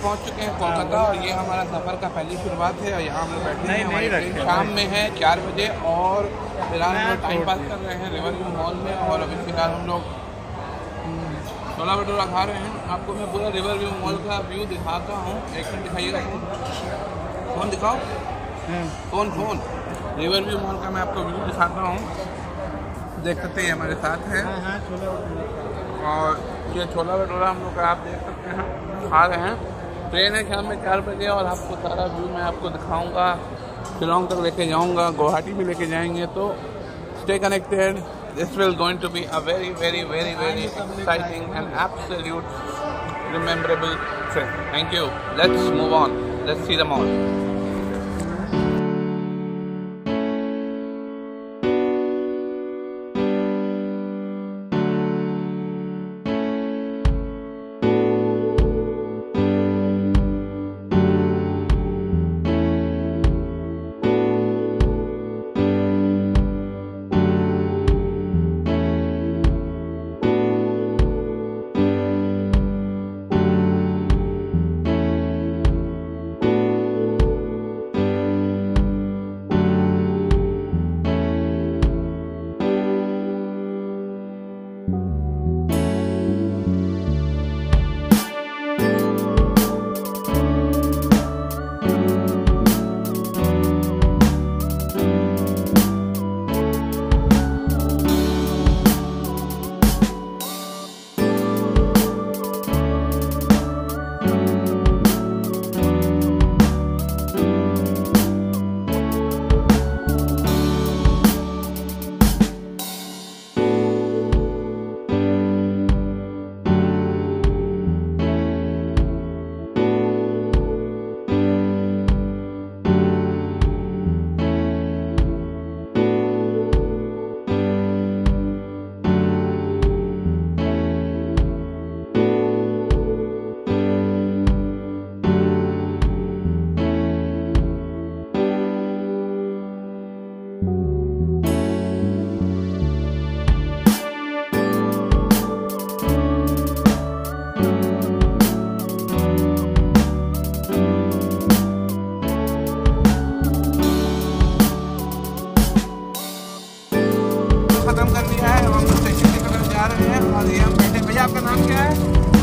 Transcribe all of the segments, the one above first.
पहुंच चुके हैं कोलकाता और ये हमारा सफ़र का पहली शुरुआत है और यहाँ हम लोग बैठे हैं। हमारी ट्रेन शाम में है 4 बजे और फिलहाल हम लोग टाइम पास कर रहे हैं रिवर व्यू मॉल में। और अभी फिलहाल हम लोग छोला भटूरा खा रहे हैं। आपको मैं पूरा रिवर व्यू मॉल का व्यू दिखाता हूँ। एक मिनट दिखाइएगा फ़ोन दिखाओ, फ़ोन रिवर व्यू मॉल का मैं आपको व्यू दिखाता हूँ। देख सकते हैं हमारे साथ है और ये छोला भटूरा हम लोग का आप देख सकते हैं खा रहे हैं। ट्रेन है शाम में 4 बजे और आपको सारा व्यू मैं आपको दिखाऊंगा। शिलोंग तक लेके जाऊंगा, गुवाहाटी भी लेके जाएंगे। तो stay connected, this will going to be a very very very very exciting and absolute rememberable trip. Thank you, let's move on, let's see the mall. खत्म कर दिया है, हम स्टेशन की तरफ जा रहे हैं। और ये हम बैठे, भैया आपका नाम क्या है?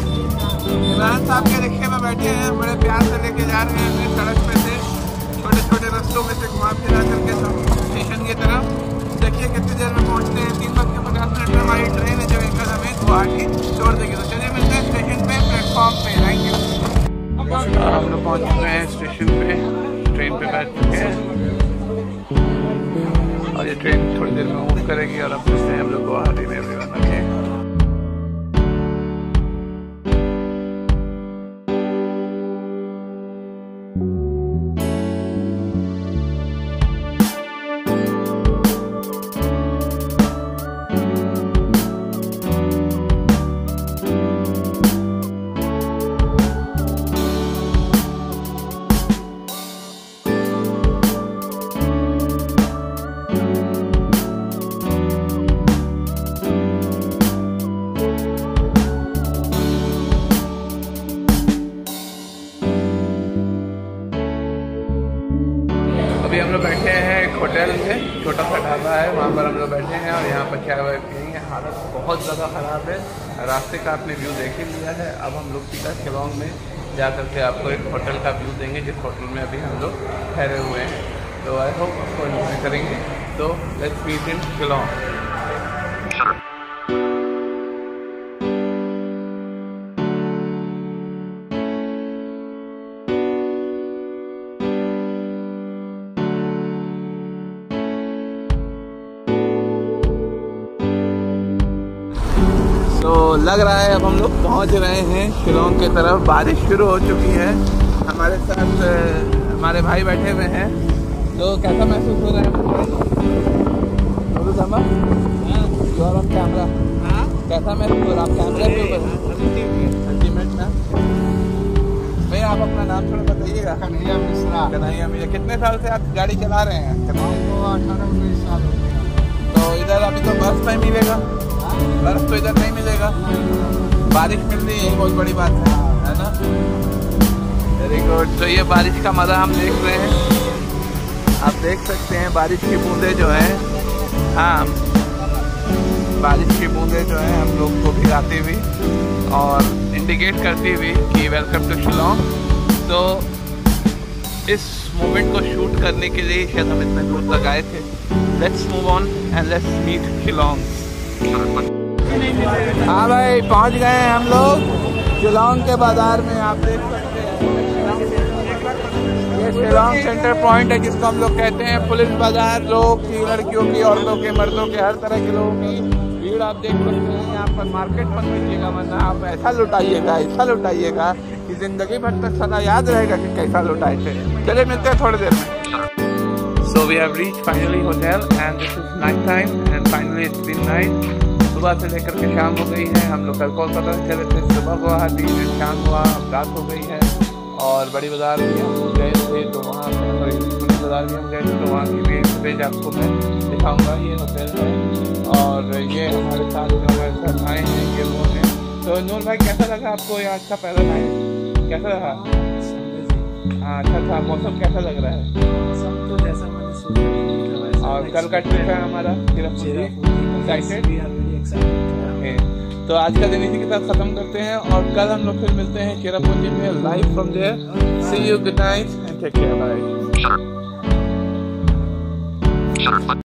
इमरान साहब के रिक्शे में बैठे हैं, बड़े प्यार से लेके जा रहे हैं अपनी सड़क पे से, छोटे छोटे रास्तों में से घुमा फिरा करके स्टेशन की तरफ। देखिए कितनी देर में पहुँचते हैं। 3:50 में हमारी ट्रेन है जो एक हमें गुवाहाटी छोड़ देगी। तो चलिए मिलते हैं स्टेशन पे, प्लेटफॉर्म पे। Thank you. हम लोग पहुँच चुके हैं स्टेशन पे, ट्रेन पे बैठ चुके हैं और ये ट्रेन थोड़ी देर में मूव करेगी और अब मिलते हैं हम लोग गुवाहाटी में। Everyone okay. अभी हम लोग बैठे हैं एक होटल में, छोटा सा ढाबा है, वहाँ पर हम लोग बैठे हैं और यहाँ पर चाय वाय पियेंगे। हालत बहुत ज़्यादा ख़राब है, रास्ते का आपने व्यू देख ही लिया है। अब हम लोग सीधा शिलोंग में जा करके आपको एक होटल का व्यू देंगे, जिस होटल में अभी हम लोग ठहरे हुए हैं। तो आई होप आपको एंजॉय करेंगे। तो लेट्स मीट इन शिलोंग। तो लग रहा है अब हम लोग पहुंच रहे हैं शिलोंग की तरफ। बारिश शुरू हो चुकी है, हमारे साथ हमारे भाई बैठे हुए हैं। तो कैसा महसूस हो रहा है? कैमरा कैसा महसूस हो रहा है? आप कैमरा के ऊपर अल्टीमेट ना। भैया आप अपना नाम थोड़ा बताइएगा। कन्हैया मिश्रा। कन्हैया मिश्रा, कितने साल से आप गाड़ी चला रहे हैं? 18-19 साल हो गया। तो इधर अभी तो बर्फ नहीं मिलेगा, बर्फ तो इधर नहीं मिलेगा, बारिश मिल रही है, यही बहुत बड़ी बात है ना। गुड। तो ये बारिश का मज़ा हम देख रहे हैं, आप देख सकते हैं बारिश की बूंदें जो हैं, हाँ बारिश की बूंदें जो हैं हम लोग को भिगाती हुई और इंडिकेट करती हुई कि वेलकम टू शिलोंग। तो इस मोमेंट को शूट करने के लिए शायद हम इतने दूर तक आए थे। Let's move on and let's meet Shillong. हाँ भाई पहुंच गए हैं हम लोग शिलोंग के बाजार में। आप देख सकते हैं ये शिलोंग सेंटर पॉइंट है जिसको हम लोग कहते हैं पुलिस बाजार। लोग की, लड़कियों की, औरतों के, मर्दों के, हर तरह के लोगों की भीड़ आप देख सकते हैं। यहाँ पर मार्केट मत कीजिएगा वरना आप ऐसा लुटाइएगा कि जिंदगी भर तक सदा याद रहेगा कि कैसा लुटाए थे। चलिए मिलते हैं थोड़ी देर में। So we have reached finally hotel and this is night time and finally it's been night. सुबह से लेकर के शाम हो गई है। हम लोग कल कोलकाता से चले थे, सुबह गुवाहाटी, शाम हुआ, रात हो गई है। और बड़ी बाज़ार भी हम गए थे तो वहाँ पुलिस बाज़ार भी हम गए थे तो वहाँ की भी फुटेज आपको मैं दिखाऊंगा। ये होटल है और ये हमारे साथ जो हमारे साथ आए हैं ये वो हैं। तो नूर भाई कैसा लगा आपको यहाँ का पहला टाइम, कैसा रहा? हाँ अच्छा था। मौसम कैसा लग रहा है? मौसम तो जैसा मैंने सोचा। और कल का ट्रिप है हमारा तो आज का दिन इसी के साथ खत्म करते हैं और कल हम लोग फिर मिलते हैं चेरापूंजी में live from there. See you, good night and take care, bye.